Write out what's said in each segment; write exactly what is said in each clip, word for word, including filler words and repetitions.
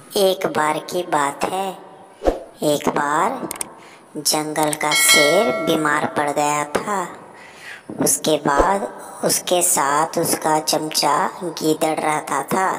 एक बार की बात है। एक बार जंगल का शेर बीमार पड़ गया था। उसके बाद उसके साथ उसका चमचा गीदड़ रहता था।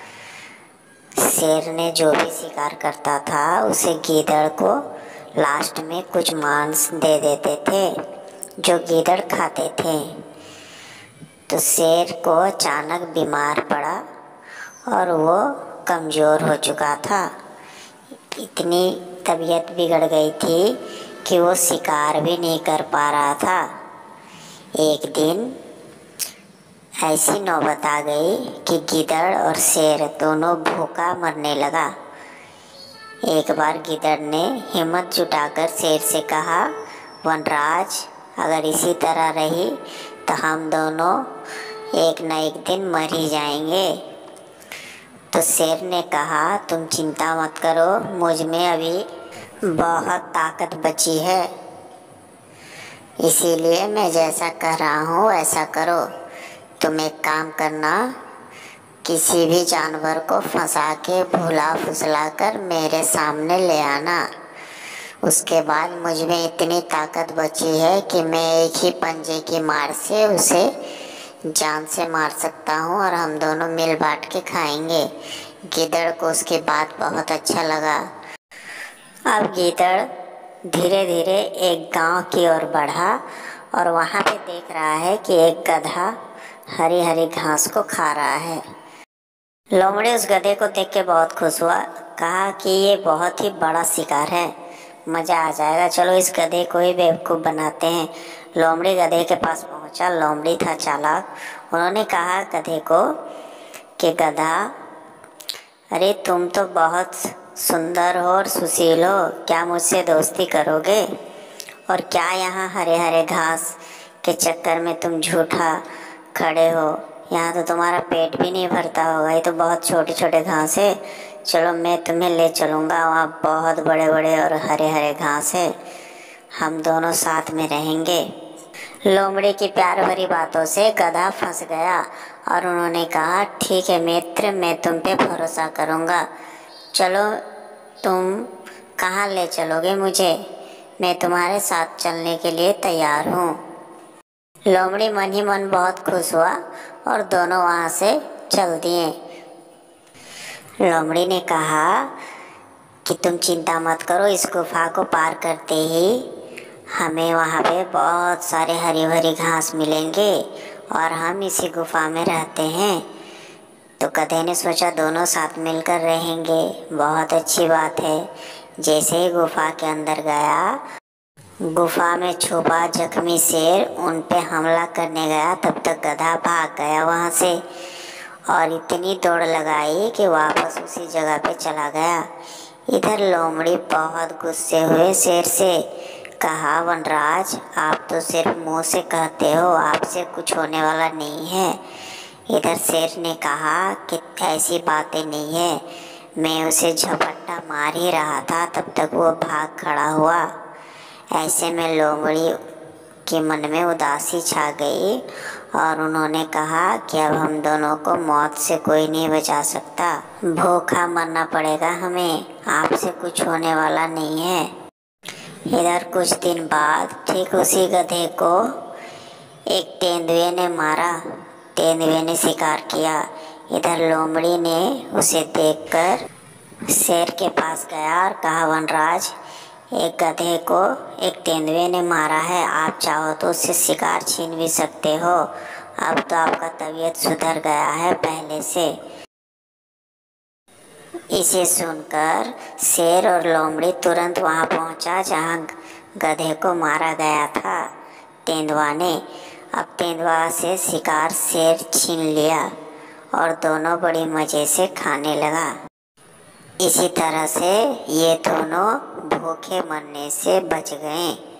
शेर ने जो भी शिकार करता था उसे गीदड़ को लास्ट में कुछ मांस दे देते थे जो गीदड़ खाते थे। तो शेर को अचानक बीमार पड़ा और वो कमज़ोर हो चुका था। इतनी तबीयत बिगड़ गई थी कि वो शिकार भी नहीं कर पा रहा था। एक दिन ऐसी नौबत आ गई कि गीदड़ और शेर दोनों भूखा मरने लगा। एक बार गीदड़ ने हिम्मत जुटाकर शेर से कहा, वनराज, अगर इसी तरह रही तो हम दोनों एक न एक दिन मर ही जाएंगे। तो शेर ने कहा, तुम चिंता मत करो, मुझ में अभी बहुत ताकत बची है, इसीलिए मैं जैसा कह रहा हूँ वैसा करो। तुम एक काम करना, किसी भी जानवर को फंसा के भुला फुसला कर मेरे सामने ले आना। उसके बाद मुझ में इतनी ताकत बची है कि मैं एक ही पंजे की मार से उसे जान से मार सकता हूँ और हम दोनों मिल बांट के खाएंगे। गीदड़ को उसकी बात बहुत अच्छा लगा। अब गीदड़ धीरे धीरे एक गांव की ओर बढ़ा और वहाँ पे देख रहा है कि एक गधा हरी हरी घास को खा रहा है। लोमड़ी उस गधे को देख के बहुत खुश हुआ। कहा कि ये बहुत ही बड़ा शिकार है, मज़ा आ जाएगा, चलो इस गधे को ही बेवकूफ़ बनाते हैं। लोमड़ी गधे के पास पहुंचा। लोमड़ी था चालाक। उन्होंने कहा गधे को कि गधा, अरे तुम तो बहुत सुंदर हो और सुशील हो, क्या मुझसे दोस्ती करोगे? और क्या यहाँ हरे हरे घास के चक्कर में तुम झूठा खड़े हो? यहाँ तो तुम्हारा पेट भी नहीं भरता होगा, ये तो बहुत छोटे छोटे घास है। चलो मैं तुम्हें ले चलूँगा, वहाँ बहुत बड़े बड़े और हरे हरे घास है, हम दोनों साथ में रहेंगे। लोमड़ी की प्यार भरी बातों से गधा फंस गया और उन्होंने कहा, ठीक है मित्र, मैं तुम पे भरोसा करूँगा, चलो तुम कहाँ ले चलोगे मुझे? मैं तुम्हारे साथ चलने के लिए तैयार हूँ। लोमड़ी मन ही मन बहुत खुश हुआ और दोनों वहाँ से चल दिए। लोमड़ी ने कहा कि तुम चिंता मत करो, इस गुफा को पार करते ही हमें वहाँ पे बहुत सारे हरी भरी घास मिलेंगे और हम इसी गुफा में रहते हैं। तो गधे ने सोचा दोनों साथ मिलकर रहेंगे, बहुत अच्छी बात है। जैसे ही गुफा के अंदर गया, गुफा में छुपा जख्मी शेर उन पे हमला करने गया, तब तक गधा भाग गया वहाँ से और इतनी दौड़ लगाई कि वापस उसी जगह पे चला गया। इधर लोमड़ी बहुत गुस्से हुए शेर से। कहा, वनराज, आप तो सिर्फ मुंह से कहते हो, आपसे कुछ होने वाला नहीं है। इधर शेर ने कहा कि ऐसी बातें नहीं है, मैं उसे झपट्टा मार ही रहा था, तब तक वो भाग खड़ा हुआ। ऐसे में लोमड़ी के मन में उदासी छा गई और उन्होंने कहा कि अब हम दोनों को मौत से कोई नहीं बचा सकता, भूखा मरना पड़ेगा हमें, आपसे कुछ होने वाला नहीं है। इधर कुछ दिन बाद ठीक उसी गधे को एक तेंदुए ने मारा। तेंदुए ने शिकार किया। इधर लोमड़ी ने उसे देखकर शेर के पास गया और कहा, वनराज, एक गधे को एक तेंदुए ने मारा है, आप चाहो तो उससे शिकार छीन भी सकते हो, अब तो आपका तबीयत सुधर गया है पहले से। इसे सुनकर शेर और लोमड़ी तुरंत वहां पहुंचा जहां गधे को मारा गया था तेंदुआ ने। अब तेंदुआ से शिकार शेर छीन लिया और दोनों बड़ी मज़े से खाने लगा। इसी तरह से ये दोनों भूखे मरने से बच गए।